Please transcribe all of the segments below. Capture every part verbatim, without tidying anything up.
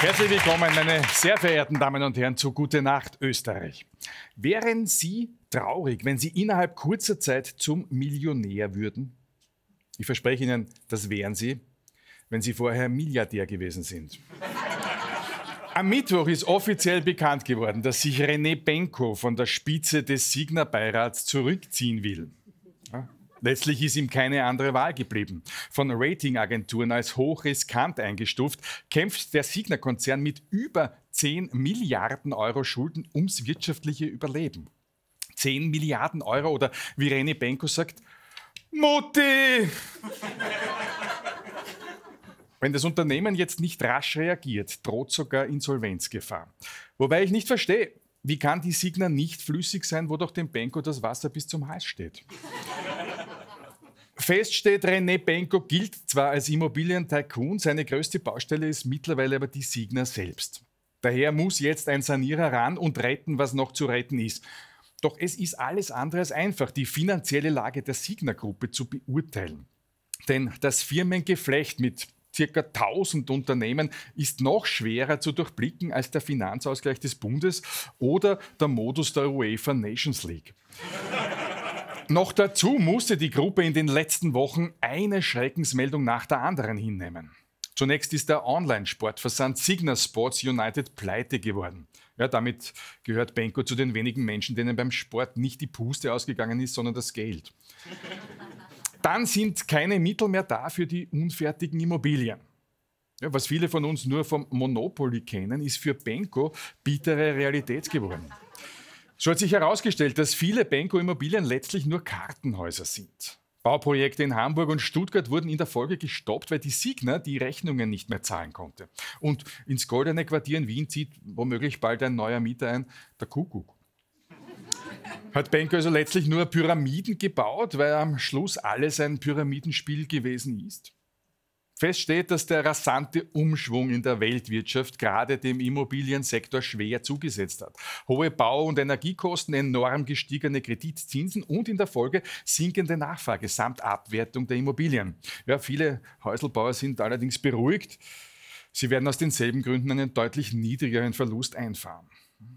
Herzlich willkommen, meine sehr verehrten Damen und Herren, zu Gute Nacht Österreich. Wären Sie traurig, wenn Sie innerhalb kurzer Zeit zum Millionär würden? Ich verspreche Ihnen, das wären Sie, wenn Sie vorher Milliardär gewesen sind. Am Mittwoch ist offiziell bekannt geworden, dass sich René Benko von der Spitze des Signa-Beirats zurückziehen will. Ja, letztlich ist ihm keine andere Wahl geblieben. Von Ratingagenturen als hochriskant eingestuft, kämpft der Signa-Konzern mit über zehn Milliarden Euro Schulden ums wirtschaftliche Überleben. zehn Milliarden Euro oder wie René Benko sagt, Mutti! Wenn das Unternehmen jetzt nicht rasch reagiert, droht sogar Insolvenzgefahr. Wobei ich nicht verstehe, wie kann die Signa nicht flüssig sein, wo doch dem Benko das Wasser bis zum Hals steht? Fest steht, René Benko gilt zwar als Immobilien-Tycoon, seine größte Baustelle ist mittlerweile aber die Signa selbst. Daher muss jetzt ein Sanierer ran und retten, was noch zu retten ist. Doch es ist alles andere als einfach, die finanzielle Lage der Signa-Gruppe zu beurteilen. Denn das Firmengeflecht mit circa tausend Unternehmen ist noch schwerer zu durchblicken als der Finanzausgleich des Bundes oder der Modus der UEFA Nations League. Noch dazu musste die Gruppe in den letzten Wochen eine Schreckensmeldung nach der anderen hinnehmen. Zunächst ist der Online-Sportversand Signa Sports United pleite geworden. Ja, damit gehört Benko zu den wenigen Menschen, denen beim Sport nicht die Puste ausgegangen ist, sondern das Geld. Dann sind keine Mittel mehr da für die unfertigen Immobilien. Ja, was viele von uns nur vom Monopoly kennen, ist für Benko bittere Realität geworden. So hat sich herausgestellt, dass viele Benko-Immobilien letztlich nur Kartenhäuser sind. Bauprojekte in Hamburg und Stuttgart wurden in der Folge gestoppt, weil die Signa die Rechnungen nicht mehr zahlen konnte. Und ins Goldene Quartier in Wien zieht womöglich bald ein neuer Mieter ein, der Kuckuck. Hat Benko also letztlich nur Pyramiden gebaut, weil am Schluss alles ein Pyramidenspiel gewesen ist? Fest steht, dass der rasante Umschwung in der Weltwirtschaft gerade dem Immobiliensektor schwer zugesetzt hat. Hohe Bau- und Energiekosten, enorm gestiegene Kreditzinsen und in der Folge sinkende Nachfrage samt Abwertung der Immobilien. Ja, viele Häuselbauer sind allerdings beruhigt. Sie werden aus denselben Gründen einen deutlich niedrigeren Verlust einfahren.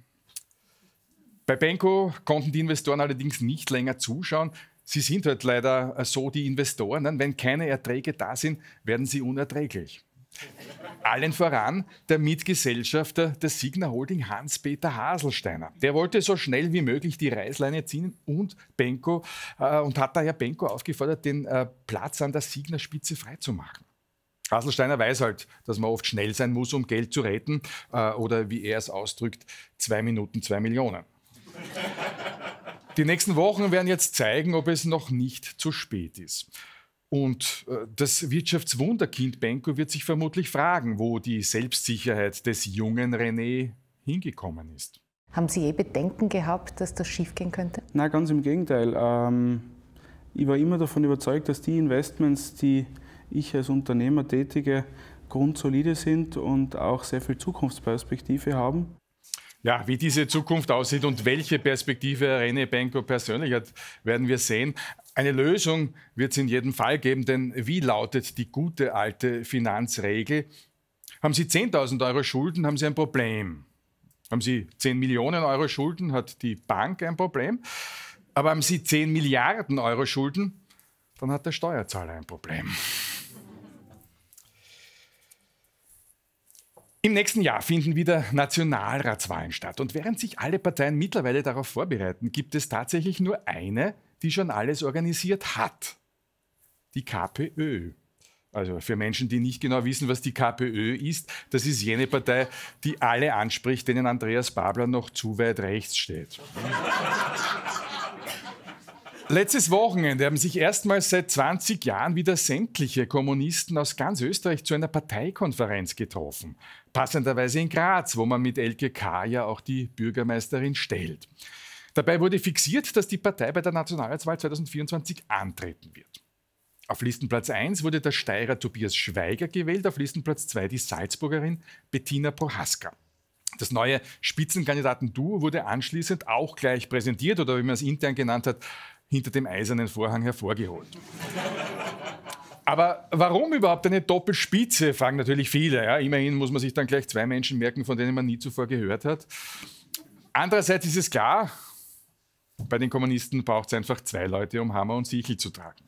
Bei Benko konnten die Investoren allerdings nicht länger zuschauen. Sie sind halt leider so, die Investoren. Wenn keine Erträge da sind, werden sie unerträglich. Allen voran der Mitgesellschafter der Signa Holding, Hans-Peter Haselsteiner. Der wollte so schnell wie möglich die Reißleine ziehen und, Benko, äh, und hat daher Benko aufgefordert, den äh, Platz an der Signa-Spitze freizumachen. Haselsteiner weiß halt, dass man oft schnell sein muss, um Geld zu retten. Äh, oder wie er es ausdrückt, zwei Minuten, zwei Millionen. Die nächsten Wochen werden jetzt zeigen, ob es noch nicht zu spät ist. Und äh, das Wirtschaftswunderkind Benko wird sich vermutlich fragen, wo die Selbstsicherheit des jungen René hingekommen ist. Haben Sie je Bedenken gehabt, dass das schiefgehen könnte? Nein, ganz im Gegenteil. Ähm, ich war immer davon überzeugt, dass die Investments, die ich als Unternehmer tätige, grundsolide sind und auch sehr viel Zukunftsperspektive haben. Ja, wie diese Zukunft aussieht und welche Perspektive René Benko persönlich hat, werden wir sehen. Eine Lösung wird es in jedem Fall geben, denn wie lautet die gute alte Finanzregel? Haben Sie zehntausend Euro Schulden, haben Sie ein Problem. Haben Sie zehn Millionen Euro Schulden, hat die Bank ein Problem. Aber haben Sie zehn Milliarden Euro Schulden, dann hat der Steuerzahler ein Problem. Im nächsten Jahr finden wieder Nationalratswahlen statt. Und während sich alle Parteien mittlerweile darauf vorbereiten, gibt es tatsächlich nur eine, die schon alles organisiert hat. Die KPÖ. Also für Menschen, die nicht genau wissen, was die KPÖ ist, das ist jene Partei, die alle anspricht, denen Andreas Babler noch zu weit rechts steht. Letztes Wochenende haben sich erstmals seit zwanzig Jahren wieder sämtliche Kommunisten aus ganz Österreich zu einer Parteikonferenz getroffen. Passenderweise in Graz, wo man mit Elke K. ja auch die Bürgermeisterin stellt. Dabei wurde fixiert, dass die Partei bei der Nationalratswahl zweitausendvierundzwanzig antreten wird. Auf Listenplatz eins wurde der Steirer Tobias Schweiger gewählt, auf Listenplatz zwei die Salzburgerin Bettina Prohaska. Das neue Spitzenkandidaten-Duo wurde anschließend auch gleich präsentiert oder wie man es intern genannt hat, hinter dem eisernen Vorhang hervorgeholt. Aber warum überhaupt eine Doppelspitze, fragen natürlich viele. Ja? Immerhin muss man sich dann gleich zwei Menschen merken, von denen man nie zuvor gehört hat. Andererseits ist es klar, bei den Kommunisten braucht es einfach zwei Leute, um Hammer und Sichel zu tragen.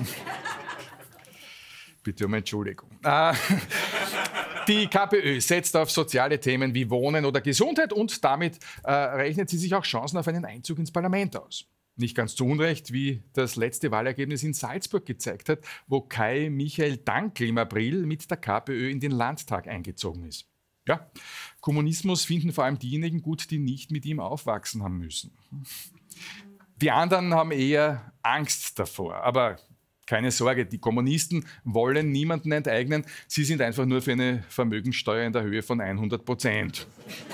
Bitte um Entschuldigung. Äh, die KPÖ setzt auf soziale Themen wie Wohnen oder Gesundheit und damit äh, rechnet sie sich auch Chancen auf einen Einzug ins Parlament aus. Nicht ganz zu Unrecht, wie das letzte Wahlergebnis in Salzburg gezeigt hat, wo Kai Michael Dankl im April mit der KPÖ in den Landtag eingezogen ist. Ja, Kommunismus finden vor allem diejenigen gut, die nicht mit ihm aufwachsen haben müssen. Die anderen haben eher Angst davor. Aber keine Sorge, die Kommunisten wollen niemanden enteignen. Sie sind einfach nur für eine Vermögenssteuer in der Höhe von hundert Prozent.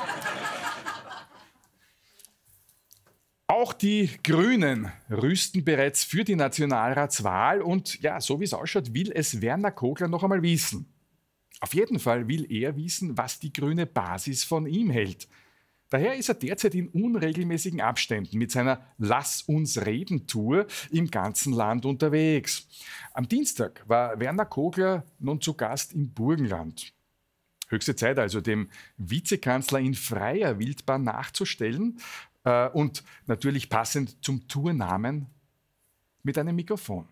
Auch die Grünen rüsten bereits für die Nationalratswahl und ja, so wie es ausschaut, will es Werner Kogler noch einmal wissen. Auf jeden Fall will er wissen, was die grüne Basis von ihm hält. Daher ist er derzeit in unregelmäßigen Abständen mit seiner Lass uns reden Tour im ganzen Land unterwegs. Am Dienstag war Werner Kogler nun zu Gast im Burgenland. Höchste Zeit also, dem Vizekanzler in freier Wildbahn nachzustellen. Und natürlich passend zum Tournamen mit einem Mikrofon.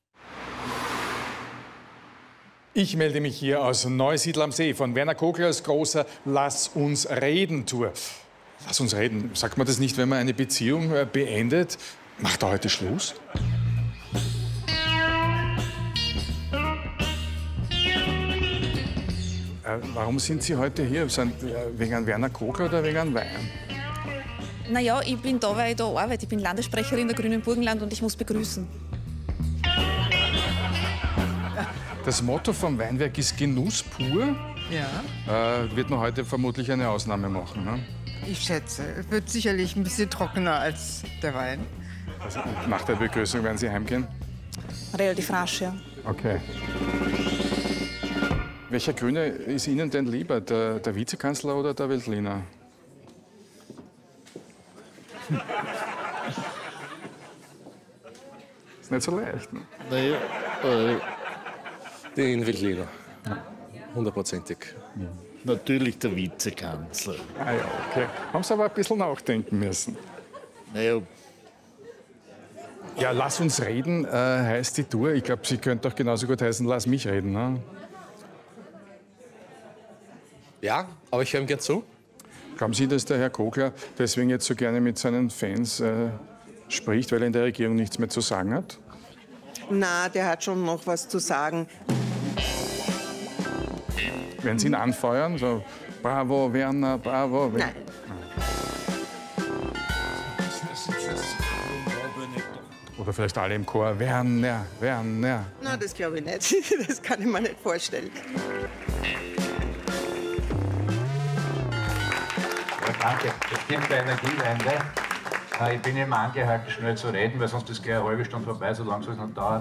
Ich melde mich hier aus Neusiedl am See von Werner Koglers großer Lass uns reden Tour. Lass uns reden. Sagt man das nicht, wenn man eine Beziehung beendet? Macht er heute Schluss? Äh, warum sind Sie heute hier? Sind, äh, wegen Werner Kogler oder wegen Wein? Naja, ich bin da, weil ich da arbeite. Ich bin Landessprecherin der Grünen Burgenland und ich muss begrüßen. Das Motto vom Weinwerk ist Genuss pur. Ja. Äh, wird man heute vermutlich eine Ausnahme machen, ne? Ich schätze, es wird sicherlich ein bisschen trockener als der Wein. Also nach der Begrüßung werden Sie heimgehen? Relativ rasch, ja. Okay. Welcher Grüne ist Ihnen denn lieber, der, der Vizekanzler oder der Veltliner? Ist nicht so leicht, ne? Naja, äh, den Veltliner. Hundertprozentig. Ja. Natürlich der Vizekanzler. Ah ja, okay. Haben Sie aber ein bisschen nachdenken müssen. Naja. Ja, lass uns reden, äh, heißt die Tour. Ich glaube, sie könnte doch genauso gut heißen, lass mich reden, ne? Ja, aber ich höre ihm gern zu. Glauben Sie, dass der Herr Kogler deswegen jetzt so gerne mit seinen Fans äh, spricht, weil er in der Regierung nichts mehr zu sagen hat? Na, der hat schon noch was zu sagen. Werden Sie ihn anfeuern? So, bravo, Werner, bravo. Nein. Oder vielleicht alle im Chor, Werner, Werner. Na, das glaube ich nicht. Das kann ich mir nicht vorstellen. Ja, danke. Das stimmt der Energiewende. Ich bin immer angehalten, schnell zu reden, weil sonst ist gleich eine halbe Stunde vorbei, so lange soll es noch dauern.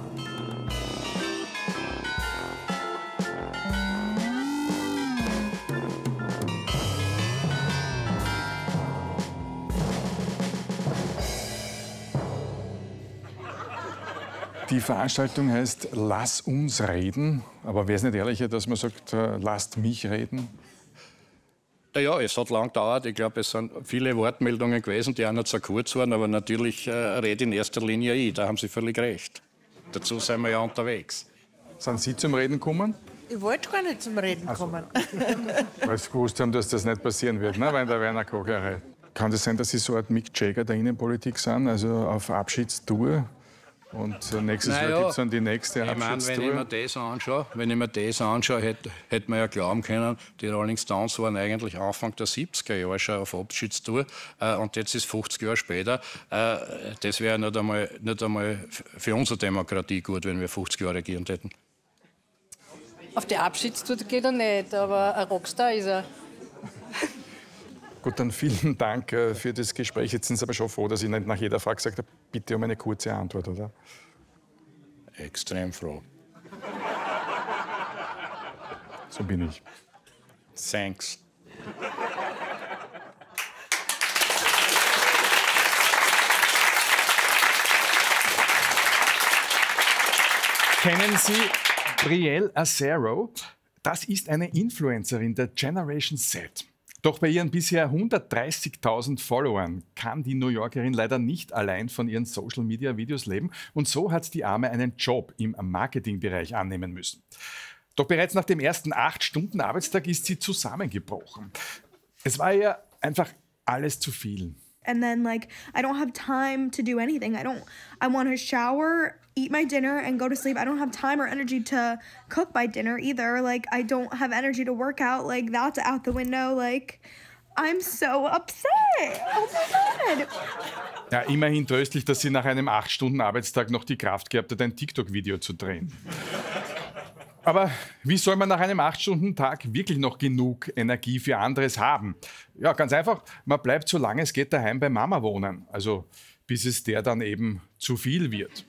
Die Veranstaltung heißt Lass uns reden. Aber wäre es nicht ehrlicher, dass man sagt, äh, lasst mich reden? Ja, es hat lang gedauert. Ich glaube, es sind viele Wortmeldungen gewesen, die auch noch zu kurz waren. Aber natürlich äh, rede in erster Linie ich. Da haben Sie völlig recht. Dazu sind wir ja unterwegs. Sind Sie zum Reden gekommen? Ich wollte gar nicht zum Reden kommen. Weil Sie gewusst haben, dass das nicht passieren wird, ne, wenn der Werner Kogler redet. Kann das sein, dass Sie so eine Art Mick Jagger der Innenpolitik sind, also auf Abschiedstour? Und nächstes naja, Jahr gibt es dann die nächste ich mein, Abschiedstour. wenn ich mir das anschaue, wenn ich mir das anschaue, hätte, hätte man ja glauben können, die Rolling Stones waren eigentlich Anfang der siebziger Jahre schon auf Abschiedstour. Äh, und jetzt ist fünfzig Jahre später. Äh, das wäre nicht einmal, nicht einmal für unsere Demokratie gut, wenn wir fünfzig Jahre regieren hätten. Auf die Abschiedstour geht er nicht, aber ein Rockstar ist er. Gut, dann vielen Dank äh, für das Gespräch. Jetzt sind Sie aber schon froh, dass ich nicht nach jeder Frage gesagt habe, bitte um eine kurze Antwort, oder? Extrem froh. So bin ich. Thanks. Kennen Sie, Gabrielle Acero, das ist eine Influencerin der Generation Z. Doch bei ihren bisher hundertdreißigtausend Followern kann die New Yorkerin leider nicht allein von ihren Social-Media-Videos leben und so hat die Arme einen Job im Marketingbereich annehmen müssen. Doch bereits nach dem ersten acht Stunden Arbeitstag ist sie zusammengebrochen. Es war ihr einfach alles zu viel. And then like I don't have time to do anything. I don't I want to shower, eat my dinner and go to sleep. I don't have time or energy to cook my dinner either. Like I don't have energy to work out. Like that's out the window. Like I'm so upset. Oh my God. Ja, immerhin tröstlich, dass sie nach einem acht Stunden Arbeitstag noch die Kraft gehabt hat, ein TikTok-Video zu drehen. Aber wie soll man nach einem acht Stunden Tag wirklich noch genug Energie für anderes haben? Ja, ganz einfach, man bleibt so lange es geht daheim bei Mama wohnen. Also bis es der dann eben zu viel wird.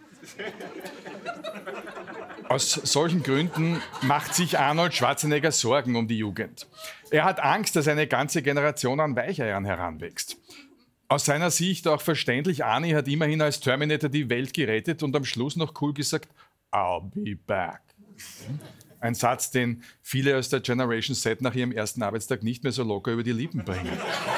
Aus solchen Gründen macht sich Arnold Schwarzenegger Sorgen um die Jugend. Er hat Angst, dass eine ganze Generation an Weicheiern heranwächst. Aus seiner Sicht auch verständlich, Arnie hat immerhin als Terminator die Welt gerettet und am Schluss noch cool gesagt, I'll be back. Ein Satz, den viele aus der Generation Z nach ihrem ersten Arbeitstag nicht mehr so locker über die Lippen bringen.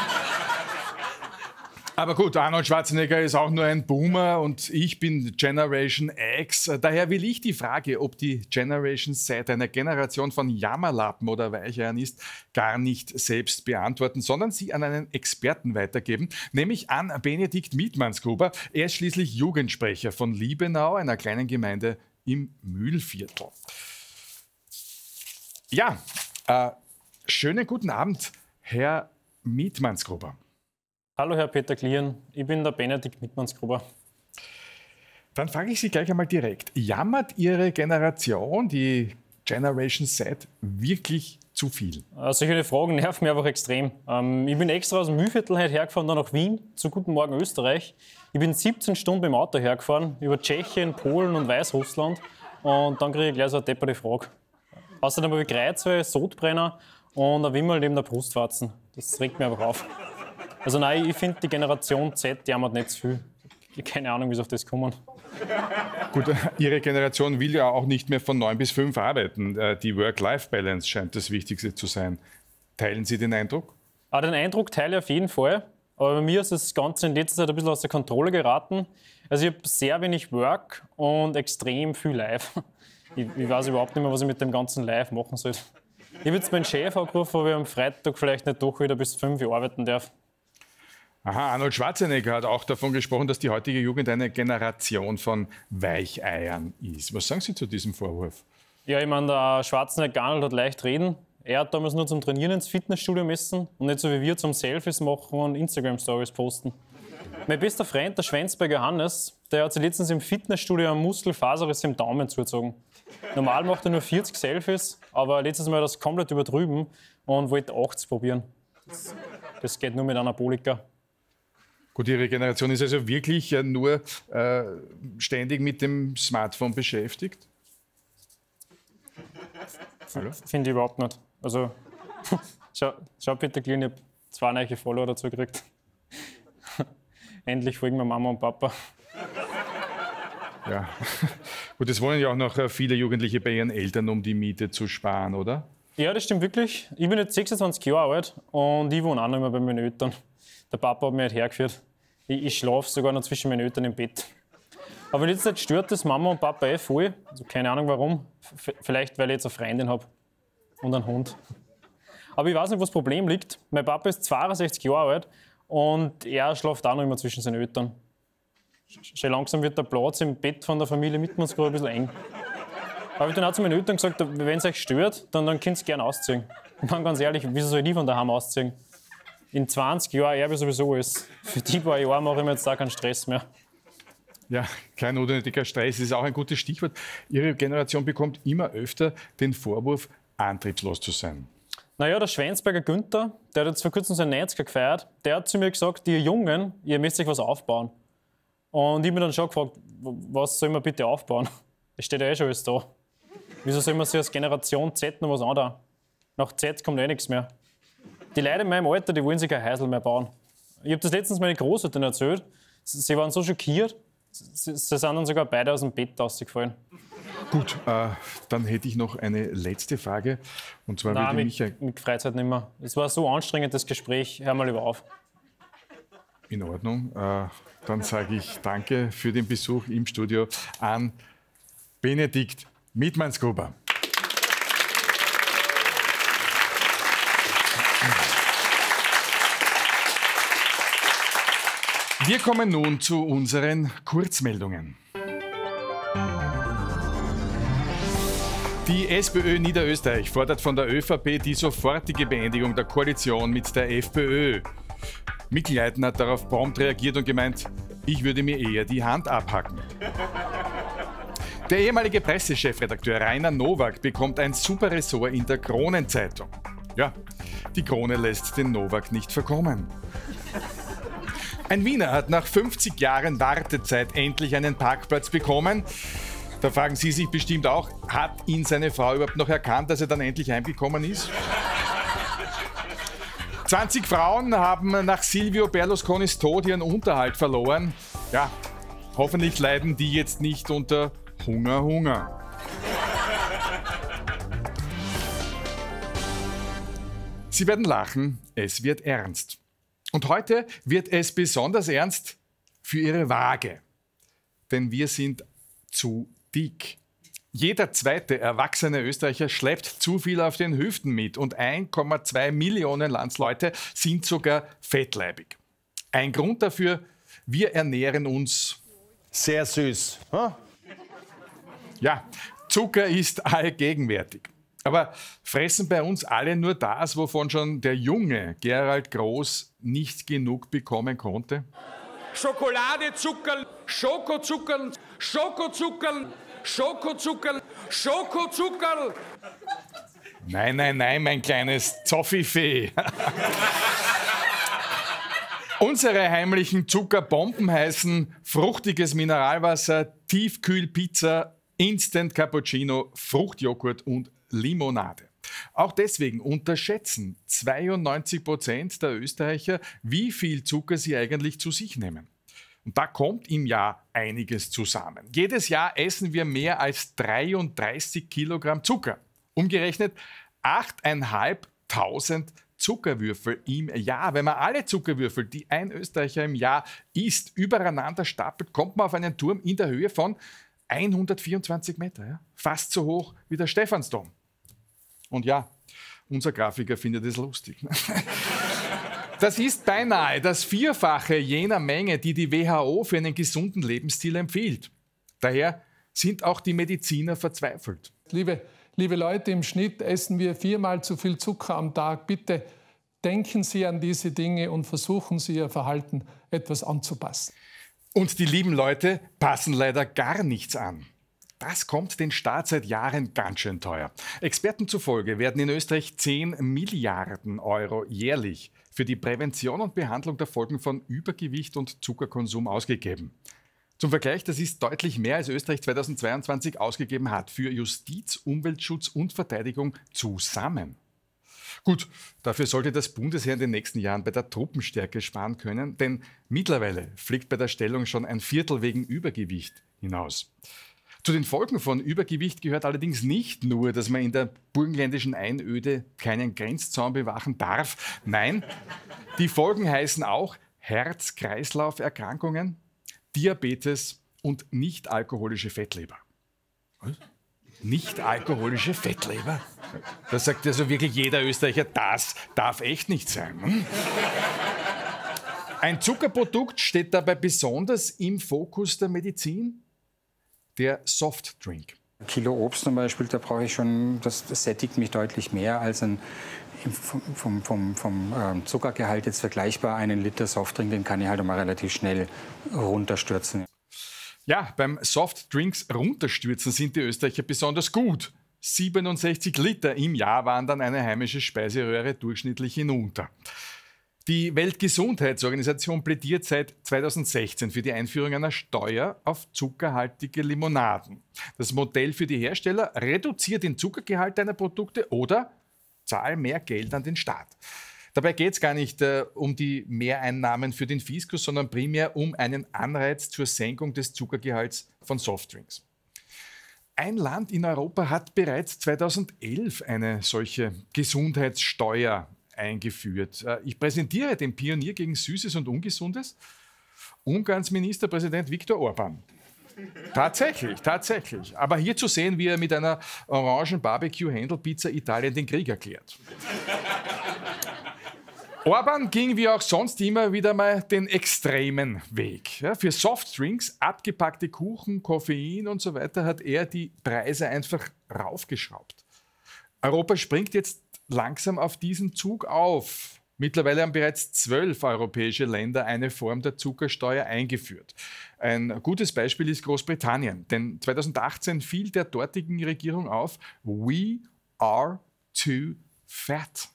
Aber gut, Arnold Schwarzenegger ist auch nur ein Boomer und ich bin Generation X. Daher will ich die Frage, ob die Generation Z eine Generation von Jammerlappen oder Weicheiern ist, gar nicht selbst beantworten, sondern sie an einen Experten weitergeben, nämlich an Benedikt Mietmannsgruber. Er ist schließlich Jugendsprecher von Liebenau, einer kleinen Gemeinde im Mühlviertel. Ja, äh, schönen guten Abend, Herr Mietmannsgruber. Hallo, Herr Peter Klieren, ich bin der Benedikt Mietmannsgruber. Dann frage ich Sie gleich einmal direkt. Jammert Ihre Generation, die Generation Z, wirklich zu viel? Solche Fragen nerven mich einfach extrem. Ähm, ich bin extra aus dem Mühlviertel heute hergefahren, dann nach Wien, zu Guten Morgen Österreich. Ich bin siebzehn Stunden im Auto hergefahren, über Tschechien, Polen und Weißrussland. Und dann kriege ich gleich so eine depperte Frage. Außerdem habe ich Kreuzweh, Sodbrenner und ein Wimmel neben der Brustwarzen. Das regt mich einfach auf. Also nein, ich finde, die Generation Z jammert nicht zu viel. Ich habe keine Ahnung, wie sie auf das kommen. Gut, Ihre Generation will ja auch nicht mehr von neun bis fünf arbeiten. Die Work-Life-Balance scheint das Wichtigste zu sein. Teilen Sie den Eindruck? Ah, den Eindruck teile ich auf jeden Fall. Aber bei mir ist das Ganze in letzter Zeit ein bisschen aus der Kontrolle geraten. Also ich habe sehr wenig Work und extrem viel Live. Ich, ich weiß überhaupt nicht mehr, was ich mit dem ganzen Live machen soll. Ich habe jetzt meinen Chef angerufen, ob ich am Freitag vielleicht nicht doch wieder bis fünf Uhr arbeiten darf. Aha, Arnold Schwarzenegger hat auch davon gesprochen, dass die heutige Jugend eine Generation von Weicheiern ist. Was sagen Sie zu diesem Vorwurf? Ja, ich meine, der Schwarzenegger Arnold hat leicht reden. Er hat damals nur zum Trainieren ins Fitnessstudio messen und nicht so wie wir zum Selfies machen und Instagram-Stories posten. Mein bester Freund, der Schwänzberger Johannes, der hat sich letztens im Fitnessstudio einen Muskelfaserriss im Daumen zugezogen. Normal macht er nur vierzig Selfies, aber letztes Mal hat er das komplett übertrieben und wollte achtzig probieren. Das, das geht nur mit Anabolika. Gut, Ihre Generation ist also wirklich nur äh, ständig mit dem Smartphone beschäftigt? Finde ich überhaupt nicht. Also, schau, schau bitte, Klein, ich habe zwei neue Follower dazu gekriegt. Endlich folgen mir Mama und Papa. Ja, gut, es wollen ja auch noch viele Jugendliche bei ihren Eltern, um die Miete zu sparen, oder? Ja, das stimmt wirklich. Ich bin jetzt sechsundzwanzig Jahre alt und ich wohne auch noch immer bei meinen Eltern. Der Papa hat mich halt hergeführt. Ich, ich schlafe sogar noch zwischen meinen Eltern im Bett. Aber in letzter Zeit stört das Mama und Papa eh voll. Also keine Ahnung warum. F- vielleicht, weil ich jetzt eine Freundin habe und einen Hund. Aber ich weiß nicht, wo das Problem liegt. Mein Papa ist zweiundsechzig Jahre alt und er schläft auch noch immer zwischen seinen Eltern. Schon langsam wird der Platz im Bett von der Familie Mietmannsgruber ein bisschen eng. Aber ich habe dann auch zu meinen Eltern gesagt, wenn es euch stört, dann, dann könnt ihr gerne ausziehen. Und dann ganz ehrlich, wieso soll ich nie von daheim ausziehen? In zwanzig Jahren erbe ich sowieso alles. Für die paar Jahre mache ich mir jetzt auch keinen Stress mehr. Ja, kein unnötiger Stress ist auch ein gutes Stichwort. Ihre Generation bekommt immer öfter den Vorwurf, antriebslos zu sein. Naja, der Schwänzberger Günther, der hat jetzt vor kurzem seinen neunziger gefeiert, der hat zu mir gesagt, ihr Jungen, ihr müsst euch was aufbauen. Und ich habe mich dann schon gefragt, was soll man bitte aufbauen? Es steht ja eh schon alles da. Wieso soll man sich als Generation Z noch was anbauen? Nach Z kommt eh nichts mehr. Die Leute in meinem Alter, die wollen sich kein Häusl mehr bauen. Ich habe das letztens meinen Großeltern erzählt. Sie waren so schockiert, sie, sie sind dann sogar beide aus dem Bett rausgefallen. Gut, äh, dann hätte ich noch eine letzte Frage. Und zwar Nein, würde mit, mich... mit Freizeit nicht mehr. Es war so anstrengend, das Gespräch. Hör mal lieber auf. In Ordnung. Äh, dann sage ich danke für den Besuch im Studio an Benedikt Mittmannsgruber. Wir kommen nun zu unseren Kurzmeldungen. Die SPÖ Niederösterreich fordert von der ÖVP die sofortige Beendigung der Koalition mit der FPÖ. Mikl Leitner hat darauf prompt reagiert und gemeint, ich würde mir eher die Hand abhacken. Der ehemalige Pressechefredakteur Rainer Nowak bekommt ein super Ressort in der Kronenzeitung. Ja, die Krone lässt den Nowak nicht verkommen. Ein Wiener hat nach fünfzig Jahren Wartezeit endlich einen Parkplatz bekommen. Da fragen Sie sich bestimmt auch, hat ihn seine Frau überhaupt noch erkannt, dass er dann endlich heimgekommen ist? zwanzig Frauen haben nach Silvio Berlusconis Tod ihren Unterhalt verloren. Ja, hoffentlich leiden die jetzt nicht unter Hunger, Hunger. Sie werden lachen, es wird ernst. Und heute wird es besonders ernst für Ihre Waage. Denn wir sind zu dick. Jeder zweite erwachsene Österreicher schleppt zu viel auf den Hüften mit und eins Komma zwei Millionen Landsleute sind sogar fettleibig. Ein Grund dafür, wir ernähren uns sehr süß. Hm? Ja, Zucker ist allgegenwärtig. Aber fressen bei uns alle nur das, wovon schon der junge Gerald Groß nicht genug bekommen konnte? Schokolade, Zucker, Schokozucker, Schokozucker, Schokozucker, Schokozucker. Nein, nein, nein, mein kleines Zoffifee. Unsere heimlichen Zuckerbomben heißen fruchtiges Mineralwasser, Tiefkühlpizza, Instant Cappuccino, Fruchtjoghurt und Limonade. Auch deswegen unterschätzen zweiundneunzig Prozent der Österreicher, wie viel Zucker sie eigentlich zu sich nehmen. Und da kommt im Jahr einiges zusammen. Jedes Jahr essen wir mehr als dreiunddreißig Kilogramm Zucker. Umgerechnet achttausendfünfhundert Zuckerwürfel im Jahr. Wenn man alle Zuckerwürfel, die ein Österreicher im Jahr isst, übereinander stapelt, kommt man auf einen Turm in der Höhe von hundertvierundzwanzig Meter. Ja? Fast so hoch wie der Stephansdom. Und ja, unser Grafiker findet es lustig. Das ist beinahe das Vierfache jener Menge, die die W H O für einen gesunden Lebensstil empfiehlt. Daher sind auch die Mediziner verzweifelt. Liebe, liebe Leute, im Schnitt essen wir viermal zu viel Zucker am Tag. Bitte denken Sie an diese Dinge und versuchen Sie, Ihr Verhalten etwas anzupassen. Und die lieben Leute passen leider gar nichts an. Das kommt den Staat seit Jahren ganz schön teuer. Experten zufolge werden in Österreich zehn Milliarden Euro jährlich für die Prävention und Behandlung der Folgen von Übergewicht und Zuckerkonsum ausgegeben. Zum Vergleich, das ist deutlich mehr, als Österreich zweitausendzweiundzwanzig ausgegeben hat für Justiz, Umweltschutz und Verteidigung zusammen. Gut, dafür sollte das Bundesheer in den nächsten Jahren bei der Truppenstärke sparen können, denn mittlerweile fliegt bei der Stellung schon ein Viertel wegen Übergewicht hinaus. Zu den Folgen von Übergewicht gehört allerdings nicht nur, dass man in der burgenländischen Einöde keinen Grenzzaun bewachen darf. Nein, die Folgen heißen auch Herz-Kreislauf-Erkrankungen, Diabetes und nicht-alkoholische Fettleber. Was? Nicht-alkoholische Fettleber? Da sagt also wirklich jeder Österreicher, das darf echt nicht sein. Hm? Ein Zuckerprodukt steht dabei besonders im Fokus der Medizin. Der Softdrink. Ein Kilo Obst zum Beispiel, da brauche ich schon, das, das sättigt mich deutlich mehr als ein vom, vom, vom, vom ähm, Zuckergehalt jetzt vergleichbar einen Liter Softdrink, den kann ich halt mal relativ schnell runterstürzen. Ja, beim Softdrinks runterstürzen sind die Österreicher besonders gut. siebenundsechzig Liter im Jahr waren dann eine heimische Speiseröhre durchschnittlich hinunter. Die Weltgesundheitsorganisation plädiert seit zweitausendsechzehn für die Einführung einer Steuer auf zuckerhaltige Limonaden. Das Modell für die Hersteller: reduziert den Zuckergehalt deiner Produkte oder zahl mehr Geld an den Staat. Dabei geht es gar nicht äh, um die Mehreinnahmen für den Fiskus, sondern primär um einen Anreiz zur Senkung des Zuckergehalts von Softdrinks. ein Land in Europa hat bereits zweitausendelf eine solche Gesundheitssteuer eingeführt. Ich präsentiere den Pionier gegen Süßes und Ungesundes, Ungarns Ministerpräsident Viktor Orbán. Tatsächlich, tatsächlich. Aber hier zu sehen, wie er mit einer orangen Barbecue-Händel-Pizza Italien den Krieg erklärt. Orbán ging wie auch sonst immer wieder mal den extremen Weg. Ja, für Softdrinks, abgepackte Kuchen, Koffein und so weiter hat er die Preise einfach raufgeschraubt. Europa springt jetzt langsam auf diesen Zug auf. Mittlerweile haben bereits zwölf europäische Länder eine Form der Zuckersteuer eingeführt. Ein gutes Beispiel ist Großbritannien, denn zweitausendachtzehn fiel der dortigen Regierung auf, we are too fat.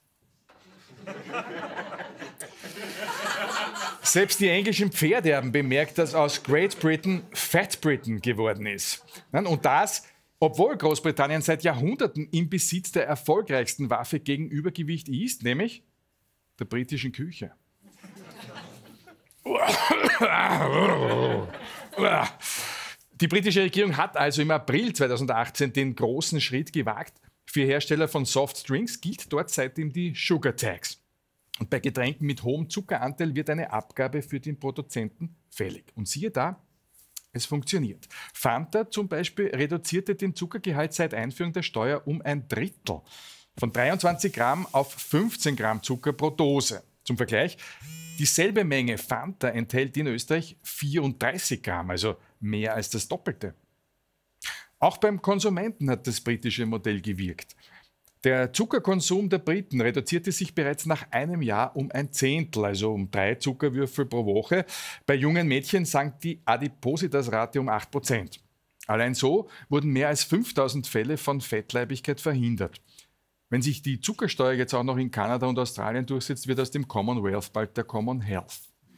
Selbst die englischen Pferde haben bemerkt, dass aus Great Britain Fat Britain geworden ist. Und das, obwohl Großbritannien seit Jahrhunderten im Besitz der erfolgreichsten Waffe gegen Übergewicht ist, nämlich der britischen Küche. Die britische Regierung hat also im April zweitausendachtzehn den großen Schritt gewagt. Für Hersteller von Softdrinks gilt dort seitdem die Sugar Tax. Und bei Getränken mit hohem Zuckeranteil wird eine Abgabe für den Produzenten fällig. Und siehe da, es funktioniert. Fanta zum Beispiel reduzierte den Zuckergehalt seit Einführung der Steuer um ein Drittel. Von dreiundzwanzig Gramm auf fünfzehn Gramm Zucker pro Dose. Zum Vergleich, dieselbe Menge Fanta enthält in Österreich vierunddreißig Gramm, also mehr als das Doppelte. Auch beim Konsumenten hat das britische Modell gewirkt. Der Zuckerkonsum der Briten reduzierte sich bereits nach einem Jahr um ein Zehntel, also um drei Zuckerwürfel pro Woche. Bei jungen Mädchen sank die Adipositas-Rate um acht Prozent. Allein so wurden mehr als fünftausend Fälle von Fettleibigkeit verhindert. Wenn sich die Zuckersteuer jetzt auch noch in Kanada und Australien durchsetzt, wird aus dem Commonwealth bald der Common Health.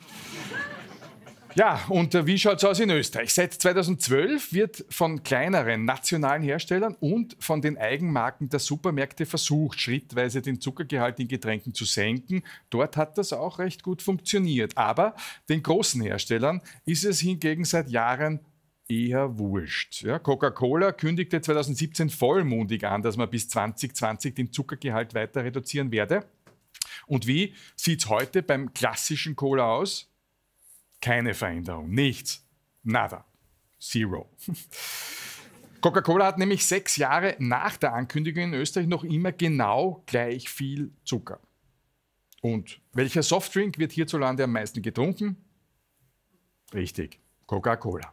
Ja, und wie schaut es aus in Österreich? Seit zweitausendzwölf wird von kleineren nationalen Herstellern und von den Eigenmarken der Supermärkte versucht, schrittweise den Zuckergehalt in Getränken zu senken. Dort hat das auch recht gut funktioniert. Aber den großen Herstellern ist es hingegen seit Jahren eher wurscht. Ja, Coca-Cola kündigte zweitausendsiebzehn vollmundig an, dass man bis zwanzig zwanzig den Zuckergehalt weiter reduzieren werde. Und wie sieht es heute beim klassischen Cola aus? Keine Veränderung, nichts, nada, zero. Coca-Cola hat nämlich sechs Jahre nach der Ankündigung in Österreich noch immer genau gleich viel Zucker. Und welcher Softdrink wird hierzulande am meisten getrunken? Richtig, Coca-Cola.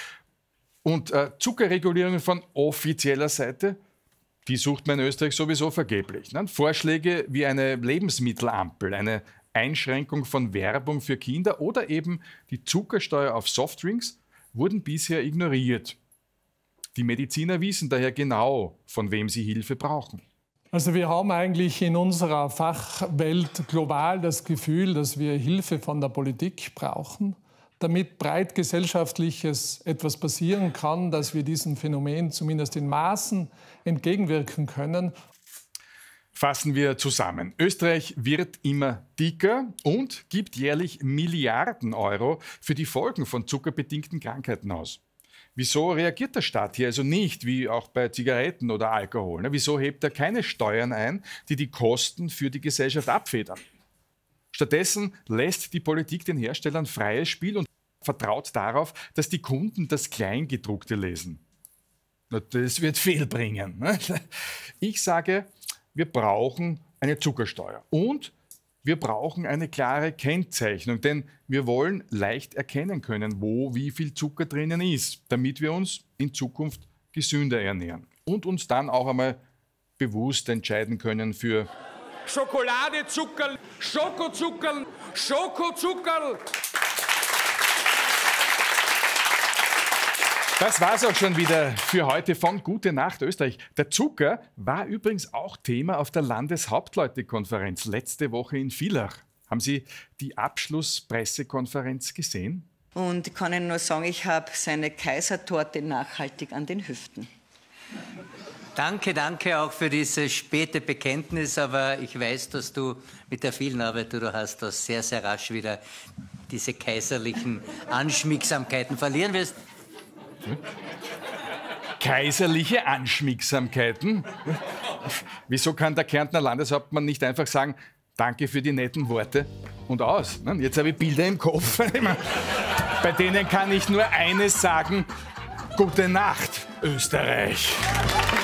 Und äh, Zuckerregulierungen von offizieller Seite, die sucht man in Österreich sowieso vergeblich. Ne? Vorschläge wie eine Lebensmittelampel, eine Einschränkung von Werbung für Kinder oder eben die Zuckersteuer auf Softdrinks wurden bisher ignoriert. Die Mediziner wissen daher genau, von wem sie Hilfe brauchen. Also wir haben eigentlich in unserer Fachwelt global das Gefühl, dass wir Hilfe von der Politik brauchen, damit breit gesellschaftliches etwas passieren kann, dass wir diesem Phänomen zumindest in Maßen entgegenwirken können. Fassen wir zusammen. Österreich wird immer dicker und gibt jährlich Milliarden Euro für die Folgen von zuckerbedingten Krankheiten aus. Wieso reagiert der Staat hier also nicht, wie auch bei Zigaretten oder Alkohol? Ne? Wieso hebt er keine Steuern ein, die die Kosten für die Gesellschaft abfedern? Stattdessen lässt die Politik den Herstellern freies Spiel und vertraut darauf, dass die Kunden das Kleingedruckte lesen. Das wird viel bringen. Ne? Ich sage, wir brauchen eine Zuckersteuer und wir brauchen eine klare Kennzeichnung, denn wir wollen leicht erkennen können, wo wie viel Zucker drinnen ist, damit wir uns in Zukunft gesünder ernähren und uns dann auch einmal bewusst entscheiden können für Schokolade, Zuckerl, Schokozuckerl, Schokozuckerl. Das war's auch schon wieder für heute von Gute Nacht Österreich. Der Zucker war übrigens auch Thema auf der Landeshauptleutekonferenz letzte Woche in Villach. Haben Sie die Abschlusspressekonferenz gesehen? Und ich kann Ihnen nur sagen, ich habe seine Kaisertorte nachhaltig an den Hüften. Danke, danke auch für dieses späte Bekenntnis, aber ich weiß, dass du mit der vielen Arbeit, die du hast, das sehr, sehr rasch wieder diese kaiserlichen Anschmiegsamkeiten verlieren wirst. Kaiserliche Anschmiegsamkeiten. Wieso kann der Kärntner Landeshauptmann nicht einfach sagen, danke für die netten Worte und aus? Jetzt habe ich Bilder im Kopf. Bei denen kann ich nur eines sagen, gute Nacht, Österreich.